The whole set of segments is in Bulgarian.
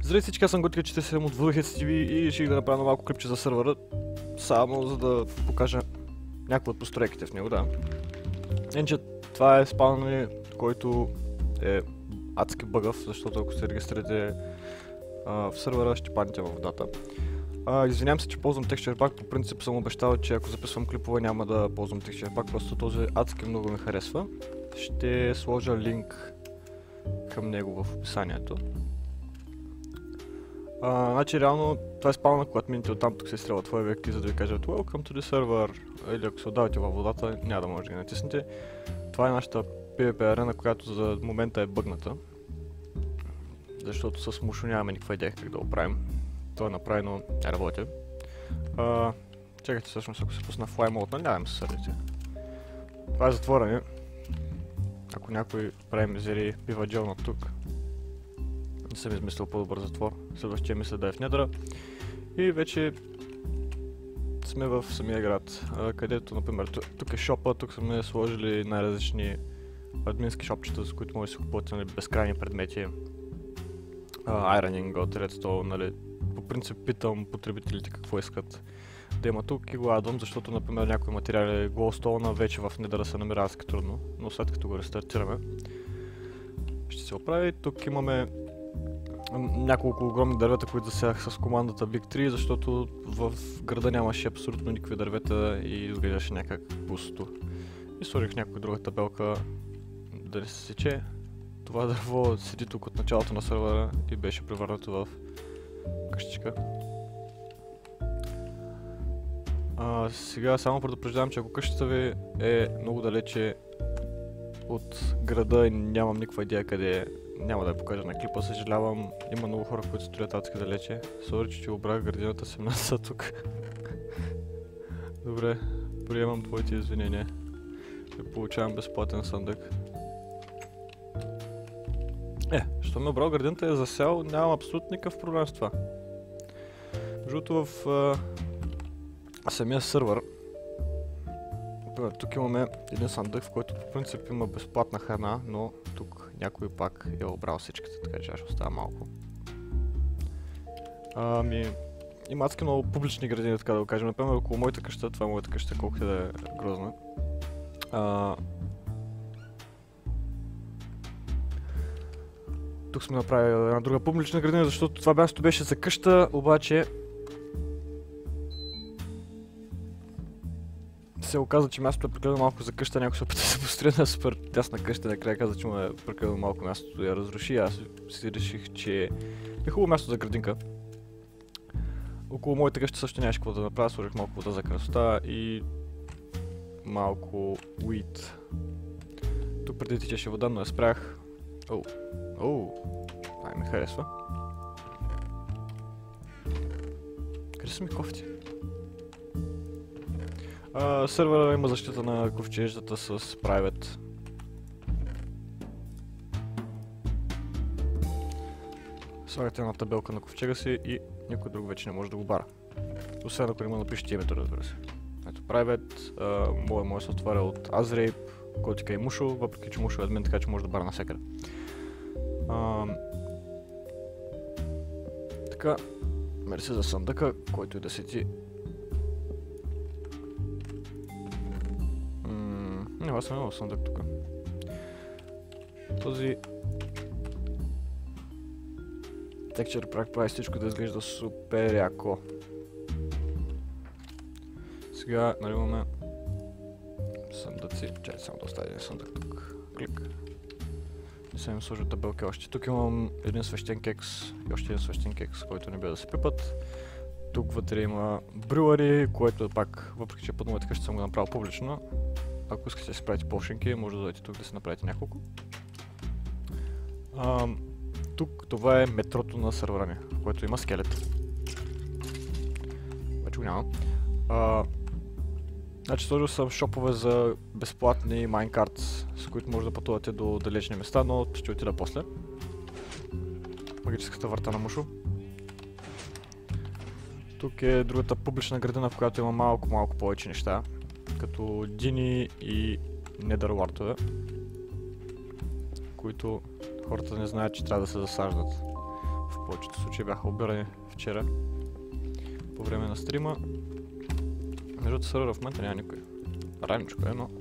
Здравей всички, аз съм Готика, че съм от Vlogheads TV и реших да направя малко клипче за сървъра, само за да покажа някои от постройките в него, да. Иначе това е спални, който е адски бъгъв, защото ако се регистрирате в сървъра, ще паднете във водата. Извинявам се, че ползвам Texture Pack, по принцип съм обещал, че ако записвам клипове няма да ползвам Texture Pack, просто този адски много ми харесва. Ще сложа линк към него в описанието. Значи реално това е спална, когато минете оттам, тук се изстрелва твоя век, за да ви кажат Welcome to the server, или ако се отдавате във водата, няма да може да ги натиснете. Това е нашата PvP арена, която за момента е бъгната. Защото с Мушо нямаме никаква идея как да го правим. То е направено, не работи. Чакайте всъщност, ако се пусна Fly Mode, няма да ме се сърдите. Това е затворено. Ако някой прави мизери, бива джелнат тук. Не съм измислил по-добър затвор. Следващия мисля да е в недра. И вече сме в самия град, където, например, тук е шопа, тук сме сложили най-различни админски шопчета, с които може да си купувате, нали, безкрайни предмети. Ironing от Redstone, нали. По принцип питам потребителите какво искат да има тук и го адвам, защото, например, някои материали Glowstone вече в недра се намира адски трудно, но след като го рестартираме ще се оправи. Тук имаме няколко огромни дървета, които засях с командата Big Tree, защото в града нямаше абсолютно никакви дървета и изглеждаше някак пусто. И сложих някоя друга табелка да не се сече. Това дърво седи тук от началото на сървъра и беше превърнато в къщичка. Сега само предупреждавам, че ако къщата ви е много далече от града и нямам никаква идея къде е, няма да я покажа на клипа, съжалявам. Има много хора, които строят адски далече. Сори, че ти обрах градината 17 тук. Добре, приемам твоите извинения. И получавам безплатен съндък. Що ме обрал градината е засял, нямам абсолютно никакъв проблем с това. Междуто в самия сървър, тук имаме един съндък, в който по принцип има безплатна храна, но тук някой пак е обрал всичката, така че аз ще оставя малко. Има адски много публични градини, така да го кажем. Например, около моята къща, това е моята къща, колкото да е грозна. Тук сме направили една друга публична градина, защото това място беше за къща, обаче се оказа, че мястото е прекалено малко за къща, някой се опита да се построи на супер тясна къща, накрая каза, че му е прекалено малко мястото да я разруши. Аз си реших, че е хубаво място за градинка. Около моята къща също нямаше какво да направя, сложих малко вода за красота и малко уит. Тук преди тичаше вода, но я спрях. Ай, ми харесва. Къде са ми кофти? Сървъра има защита на ковчеждата с private. Слагате една табелка на ковчега си и никой друг вече не може да го бара. Освен ако не му напишете името, разбира се. Ето private, моят се отваря от Azrape, Готика и Мушо, въпреки че Мушо е админ, така че може да бара навсякъде. Така, мерси за съндъка, който и да седи. Няма съм имал съндък тук. Този Texture Pack прави всичко да изглежда супер яко. Сега наливаме съндъци. Чай само да оставя един съндък тук. Клик. Не съм им сложил табелки още. Тук имам един свещен кекс и още един свещен кекс, който не бива да се пипат. Тук вътре има брюари, което пак, въпреки че под моята къща съм го направил публично. Ако искате да си правите полшинки, може да дойдете тук да си направите няколко. Тук това е метрото на сървъра ни, в което има скелет. Вече го няма. Значи сложил съм шопове за безплатни майнкартс, с които може да пътувате до далечни места, но ще отида после. Магическата врата на Мушо. Тук е другата публична градина, в която има малко повече неща, като дини и недърлартове, които хората не знаят, че трябва да се засаждат. в повечето случаи бяха обирани вчера по време на стрима. Между другото сервера в момента няма никой. Раничко е, но...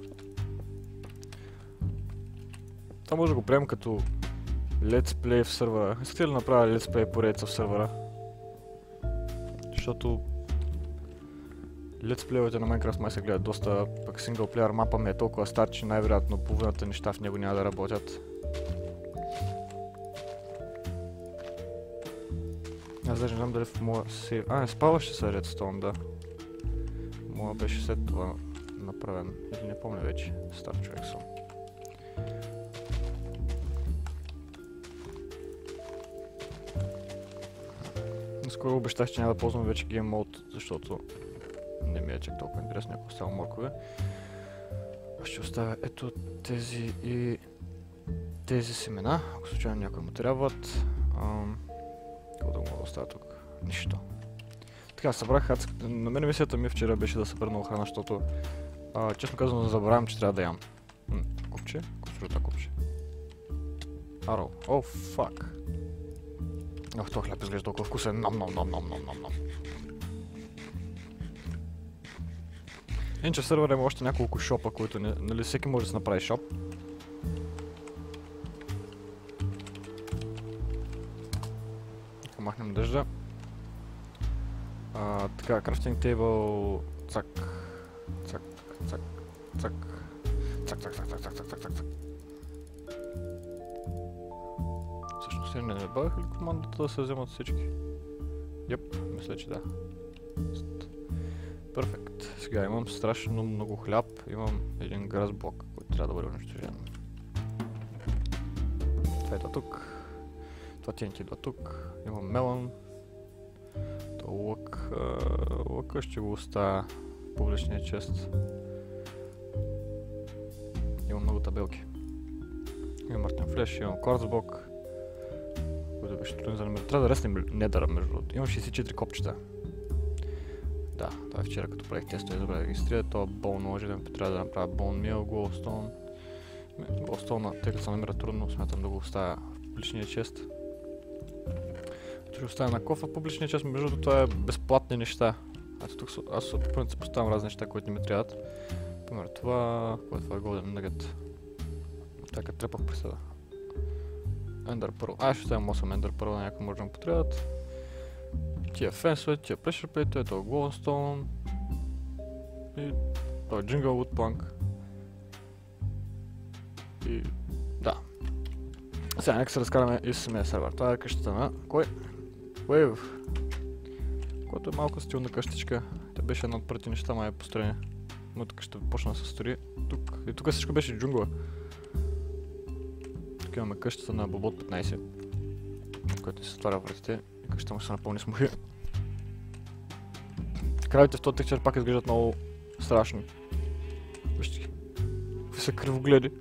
Това може да го приемем като Let's Play в сервера. Искате ли да направя Let's Play поредица в сервера? Защото... Let's Play-овете на Minecraft май се гледат доста, пък синглплеер мапа ми е толкова стар, че най-вероятно половината неща в него няма да работят. Аз даже не знам дали в моя сейв... не спаваше се Redstone, да. Моя беше след това направен, или не помня вече, стар човек съм. Скоро обещах, че няма да ползвам вече Game Mode, защото не ми е чак толкова интересно, ако оставя моркове. Ще оставя ето тези и тези семена, ако случайно някой му трябват. Какво да мога да оставя тук? Нищо. Така, събрах на мен мисията ми вчера беше да събера много храна, защото честно казано забравям, че трябва да ям. Купче? Кусурата купче. Аро. О, фак. Ох, този хляб изглежда толкова вкусен. Нам. Иначе в сервера има още няколко шопа, които нали всеки може да си направи шоп. Махнем дъжда. Така, крафтинг тейбъл, цак. Всъщност не добавих ли командата да се вземат всички? Йоп, мисля, че да. Перфект. Сега имам страшно много хляб, имам един грасблок, който трябва да бъде унищожен. Това идва тук. Това TNT идва тук. Имам мелон. Това лък. Лъка ще го оставя в публичния чест. Имам много табелки. Имам мартен флеш, имам кварцблок. Който беше труден за намерение. Трябва да реснем недъра между другото. Имам 64 копчета. Да, това е вчера като правих теста и добре да регистрира. Това бол може да ми трябва да направя bone meal, glowstone. Glowstone, тъй като се намира трудно, смятам да го оставя в публичния чест. Ще оставя на кофа в публичния чест, между другото това е безплатни неща. Ето тук аз по принцип поставям разни неща, които не ми трябват. Например това, което е Golden Nugget. Така трепах присъда. Ender Pearl. Аз ще оставям 8 Ender Pearl, на някой може да му потребват. Тия фенсове, тия pressure plate, ето glowstone. И той Jingle Wood Plank. И да. Сега нека се разкараме и с самия сервер. Това е къщата на кой? Wave. Което е малко стилна къщичка. Тя беше една от първите неща май построение. Моята къща почна да се строи тук. И тук всичко беше джунгла. Тук имаме къщата на Бобот 15. Който се затваря вратите и къщата му се напълни с мухи. Кравите в този текчер пак изглеждат много страшни. Вижте ги. Какви са кривогледи.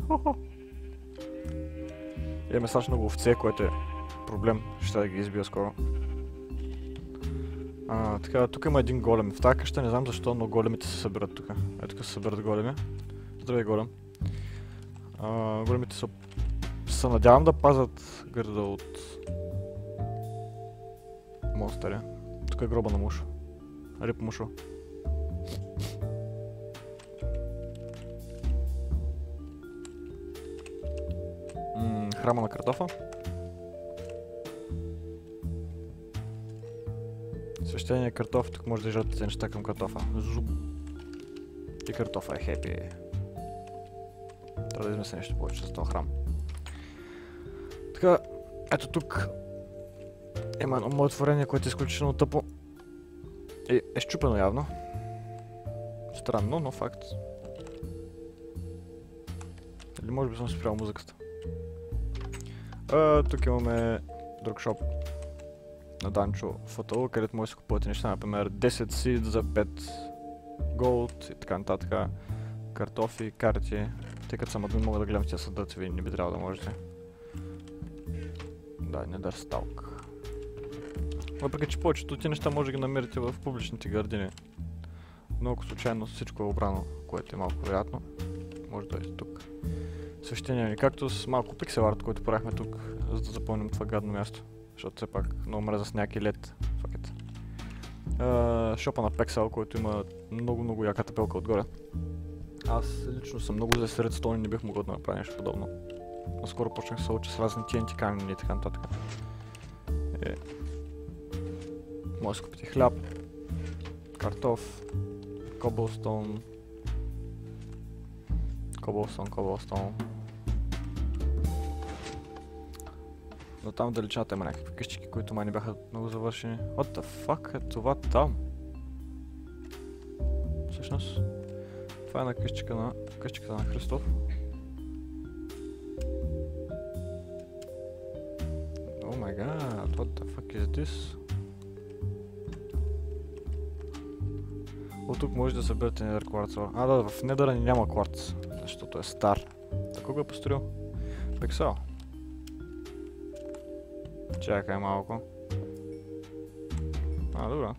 Имаме страшно много овце, което е проблем. Ще да ги избия скоро. Така, тук има един голем. В тази къща не знам защо, но големите се събират тук. Ето тук се събират големи. Здравей, голем. Големите се надявам да пазят града от монстъри. Тук е гроба на Мушо. Рип Мушо. Храма на картофа. Свещения картоф, тук може да жертвате неща към картофа. Зуб. И картофа е хепи. Трябва да измисля нещо повече с този храм. Така, ето тук има едно мое творение, което е изключително тъпо. Е счупено явно. Странно, но факт. Или може би съм спрял музиката. Тук имаме друг шоп на Данчо Фотол, където може да си купувате неща, например 10 seed за 5 gold и така нататък, картофи, карти, тъй като съм админ мога да гледам тия съдъци, ви не би трябвало да можете. Да, не да сталк. Въпреки че повечето от тези неща може да ги намерите в публичните градини. Но ако случайно всичко е обрано, което е малко вероятно, може да дойдете тук. Свещения ни, както с малко пиксел арт, който правихме тук, за да запълним това гадно място. защото все пак много мръза с някакви лед. Шопа на Pexel, който има много яка табелка отгоре. Аз лично съм много зле сред стони, не бих могъл да направя нещо подобно. Наскоро почнах да се уча с разни TNT камени и така нататък. Може да си купите хляб, картоф, cobblestone. Но там в далечината има някакви къщички, които май не бяха много завършени. What the fuck е това там? Всъщност, това е на къщичката на Христов. Oh my god, what the fuck is this? От тук може да съберете недър кварца. Да, в недъра ни няма кварц, защото е стар. Така го е построил Pexel. Чакай малко. Добре.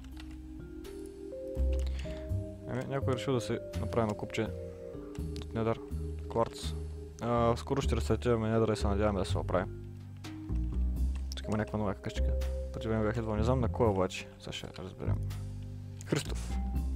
Някой е решил да се направи на купче от недър кварц. Скоро ще рестартираме недъра и се надяваме да се оправи. Тук има някаква нова къщика. Преди време бях едва, не знам на кой обаче. Сега ще разберем. Христов.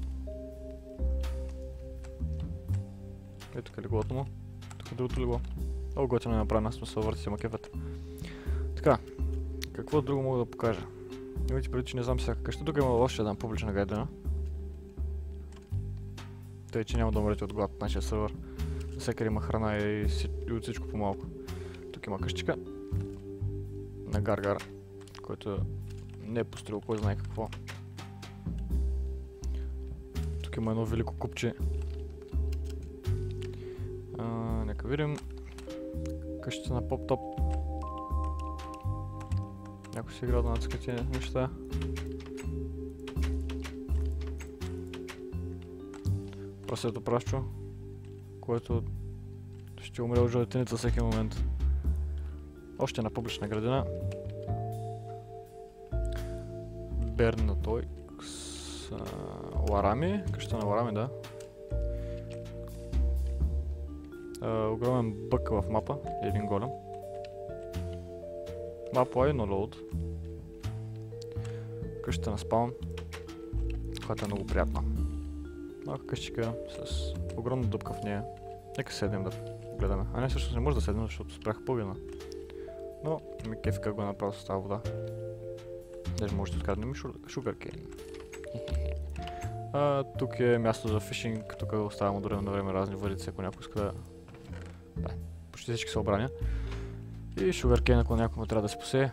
Ето тук е леглото му. Тук е другото легло. Много готино е направено, аз сме се върти макефът. Така. Какво друго мога да покажа? Имайте преди, че не знам всяка къща. Тук има още една публична гайдена. Тъй, че няма да умрете от глад в нашия сервер. Всекъде има храна и от всичко по-малко. Тук има къщичка на Гаргар, който не е построил кой знае какво. Тук има едно велико купче. Нека видим. Къщата на Поп-Топ. Някой си играл да нацъка тия неща. Прасето прашчо, което ще умре от жълтеница всеки момент. Още една публична градина. Бернатойкс. Ларами. Къща на Ларами, да. Огромен бък в мапа. Един голем. Мапа no load. Къщата на спаун, която е много приятна. Малка къщичка с огромна дупка в нея. Нека седнем да гледаме. Не, всъщност не може да седнем, защото спрях половина. Но ми кефи как го е направил с тази вода. Даже може да откраднем sugarcane. Тук е място за фишинг, тук оставям от време на време разни въдици, ако някой иска да... Да, почти всички са обрани. И sugarcane, ако някой му трябва да се посее.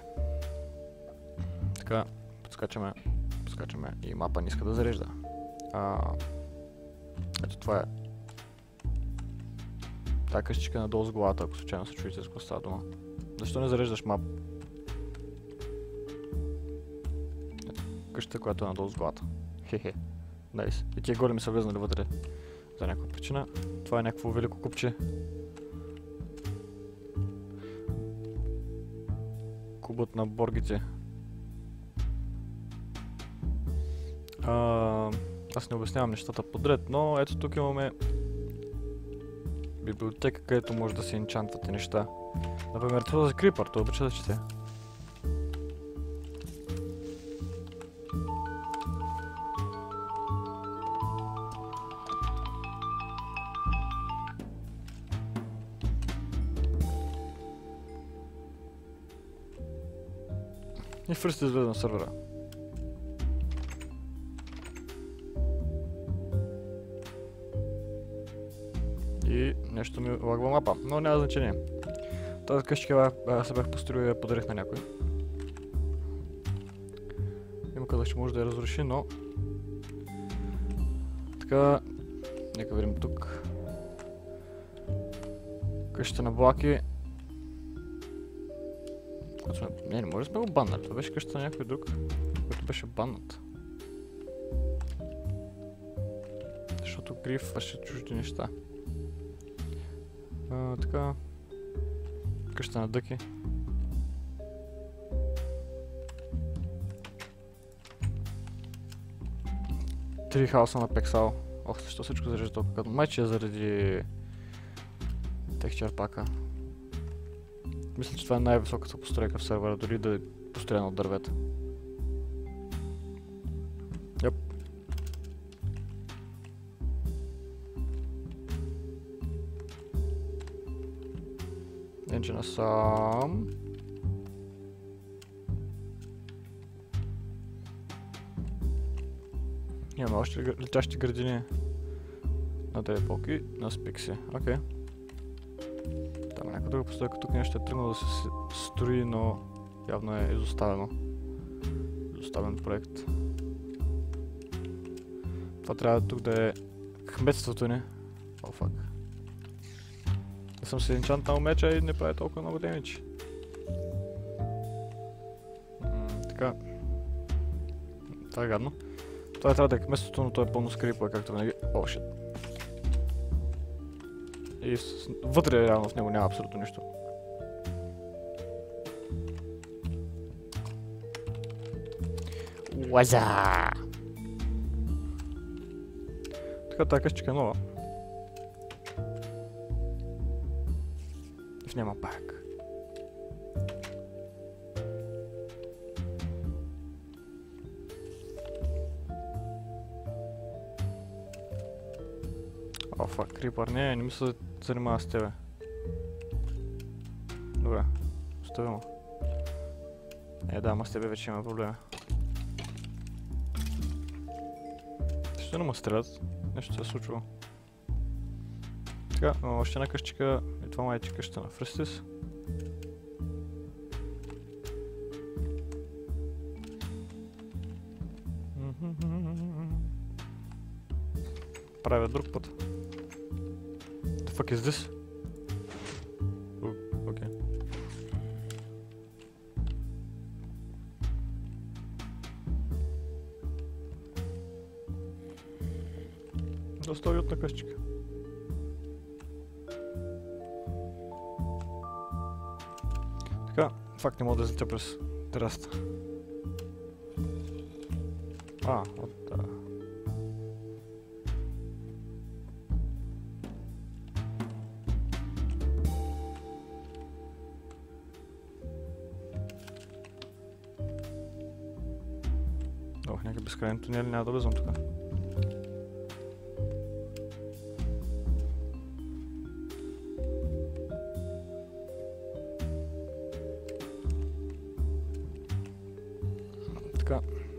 Така, подскачаме и мапа не иска да зарежда. Ето това е. Та къщичка надолу с главата, ако случайно се чуете с какво става дума. Защо не зареждаш мап? Ето, къщата, която е надолу с главата. Хе-хе. Найс. И тия големи са влезнали вътре. За някаква причина. Това е някакво велико купче. Кубът на боргите. Аз не обяснявам нещата подред, но ето тук имаме библиотека, където може да се енчантвате неща. Например, този крипър, той обича да чете. И фърст излезе на сервера. И нещо ми лагва мапа, но няма значение. Тази къщичка се бях построил и я подарих на някой. Има казах, че може да я разруши, но... Така... Нека видим тук. Къщата на Блаки. Не може да сме го баннали, това беше къщата на някой друг, който беше баннат. Защото Гриф върши чужди неща. Така... Къща на Дъки. Три хауса на Pexel. Ох, защо всичко зарежда толкова като майче заради... Texture пака. Мисля, че това е най-високата постройка в сервера, дори да построена от дървета. Йоп. Иначе насам. Имаме още летящи градини. На телепоки, на спикси. Окей. Там някаква друга постройка. Тук нещо е тръгнало да се строи, но явно е изоставено. Изоставен проект. Това трябва тук да е кметството ни. О, фак. Не съм си енчантнал меча и не прави толкова много демидж. Така. Това е гадно. Това трябва да е кметството, но то е пълно скрипа, както винаги. О, шит. И вътре реално в него няма абсолютно нищо. Уаза! Така, тази къщичка е нова. И в няма пак. О, фак, крипър. Не ми се занимава с тебе. Добре, оставим. Да, ама с тебе вече има проблеми. Защо не ме стрелят? Нещо се е случило. Така, още една къщичка. И това май е къща на Фристис. Правя друг път. The fuck is this? Окей. Доста уютна къщичка. Така, факт не мога да излетя през терасата. От... някакви безкрайни тунели, няма да влизам тук. Така.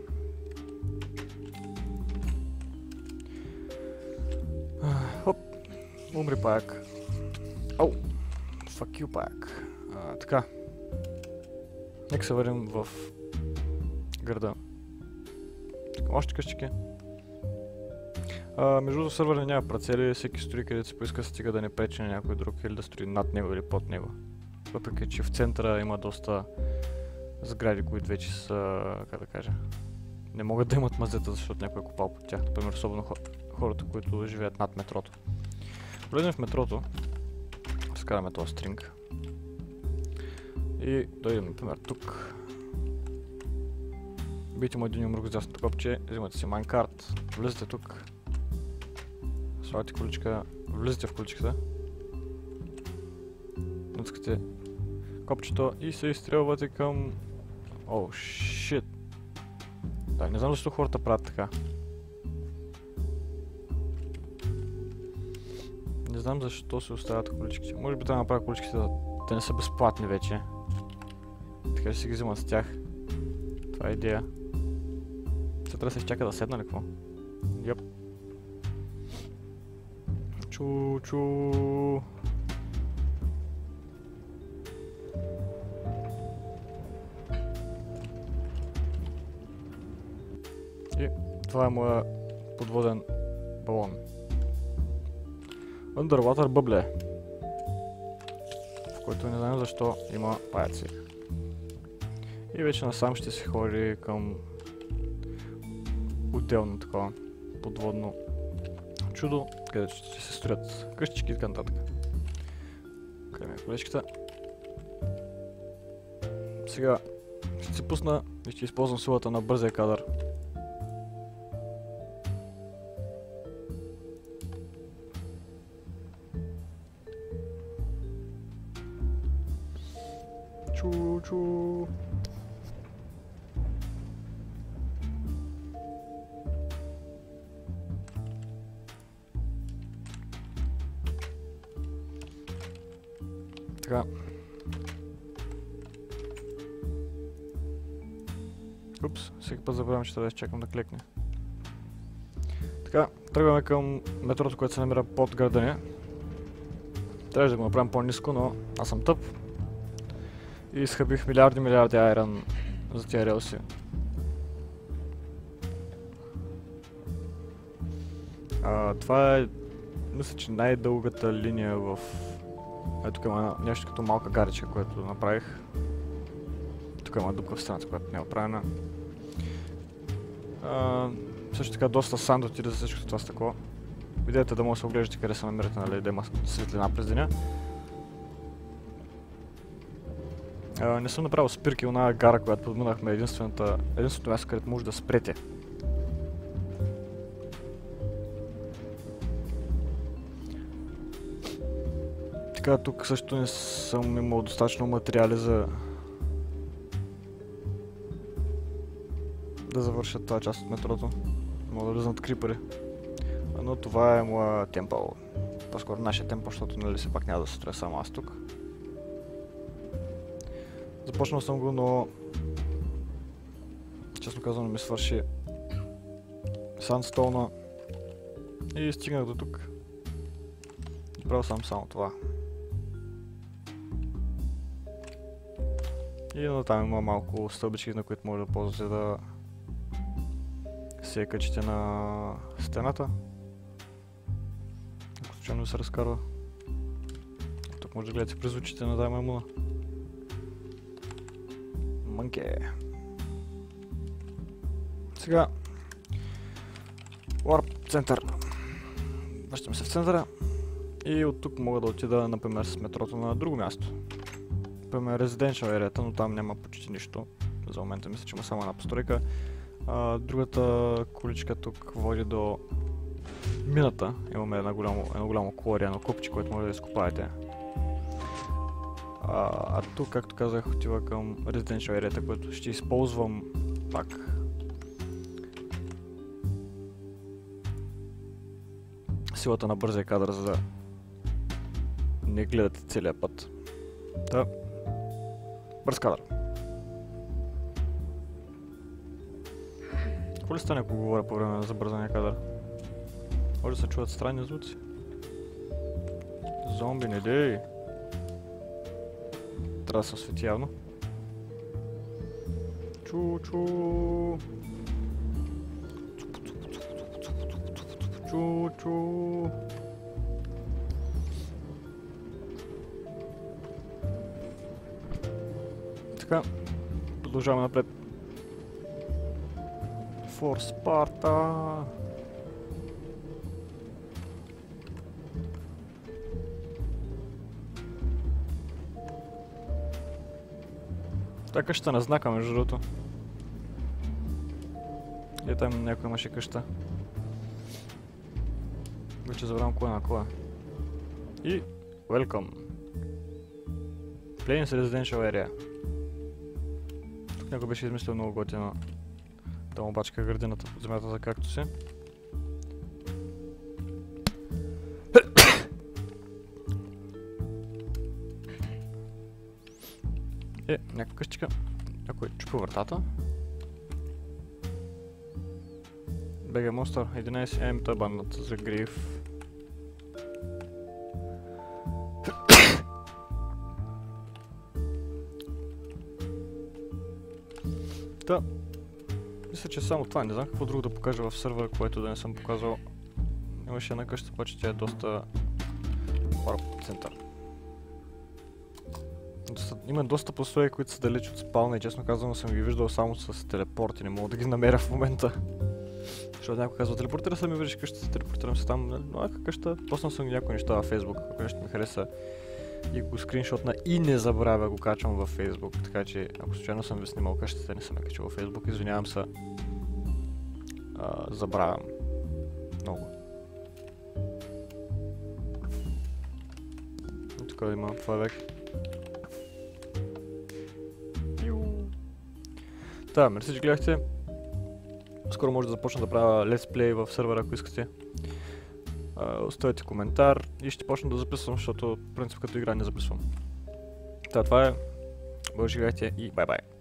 Хоп. Умри паяк. Ау. Fuck you паяк. Така. Нека се върнем в града. Още къщички. Между другото сървъра няма парцели, всеки строи където се поиска, стига да не пречи на някой друг или да строи над него или под него. Въпреки че в центъра има доста сгради, които вече са, как да кажа, не могат да имат мазета, защото някой е копал под тях. Например, особено хората, които живеят над метрото. Влезем в метрото, скараме този стринг и дойдем, например, тук. Бийте му един умрук с дясното копче, взимате си майнкарт, влизате тук, слагате количка, влизате в количката, натискате копчето и се изстрелвате към... О, шит! Да, не знам защо хората правят така. Не знам защо се оставят количките. Може би трябва да направя количките да не са безплатни вече. Така че си ги взимат с тях. Това е идея. Сега трябва да се изчака да седна ли какво? Йоп. Чу. И това е моя подводен балон. Underwater Bubble, в който не знам защо има паяци. И вече насам ще се ходи към отделно такова подводно чудо, където ще се строят къщички и така нататък. Крайме колечката. Сега ще се пусна и ще използвам силата на бързия кадър. Чу. Така. Упс, всеки път забравям, че трябва да чакам да клекне. Така, тръгваме към метрото, което се намира под града ни. Трябваше да го направим по-ниско, но аз съм тъп. И изхъбих милиарди айрон за тия релси. Това е, мисля, че най-дългата линия в... Ето тук има нещо като малка гаричка, което направих. Тук има дупка в страната, която не е оправена. Също така доста санд отиде за всичко това стъкло. Идеята е да може да се оглеждате къде се намирате, нали, да има светлина през деня. Не съм направил спирки, оная гара, която подминахме, единственото място, където може да спрете. Така, тук също не съм имал достатъчно материали за да завършат тази част от метрото. Мога да влезнат крипъри. Но това е моя темпъл. По-скоро нашия темпъл, защото нали все пак няма да се строя само аз тук. Започнал съм го, но честно казано ми свърши сандстоуна и стигнах до тук. Правил съм само това. И натам има малко стълбички, на които може да ползвате да се качите на стената. Ако случайно се разкарва. Тук може да гледате през очите на тази маймуна. Мънке. Сега Warp център. Връщам се в центъра. И от тук мога да отида, например, с метрото на друго място. Например, Residential area, но там няма почти нищо. За момента мисля, че има само една постройка. Другата количка тук води до мината. Имаме едно голямо колория, едно купче, което може да изкопаете. Тук, както казах, отива към Residential area, което ще използвам пак. Силата на бързия кадър, за да не гледате целия път. Да. Бърз кадър. Какво ли стане, ако говоря по време на забързания кадър? Може да се чуват странни звуци. Зомби, не дей! Трябва да се освети явно. Чу-чу! Чу-чу! Така, продължаваме напред. For Sparta! Та къща на знака, между другото. И там някой имаше къща. Вече забравям кое на кое. И Welcome! Plains Residential Area. Тук някой беше измислил много готино да му бачка градината под земята за кактуси. Някаква къщичка. Някой чупи вратата. BG Monster 11 той бандата за гриф. Да. Мисля, че само това. Не знам какво друго да покажа в сървъра, което да не съм показал. Имаше една къща, обаче тя е доста Warp център. Има доста постройки, които са далеч от спална и честно казано съм ги виждал само с телепорт и не мога да ги намеря в момента. Защото някой казва, телепортира се ми виждаш къщата, телепортирам се там, но къща, поснал съм някои неща във Facebook, ако нещо ми хареса и го скриншотна и не забравя го качвам във Facebook, така че ако случайно съм ви снимал къщата, не съм я качил във Facebook, извинявам се, забравям много. И тук има това век. Да, мерси, че гледахте. Скоро може да започна да правя летсплей в сървъра, ако искате. Оставете коментар и ще почна да записвам, защото в принцип като игра не записвам. Това е. Бъде живейте и бай-бай.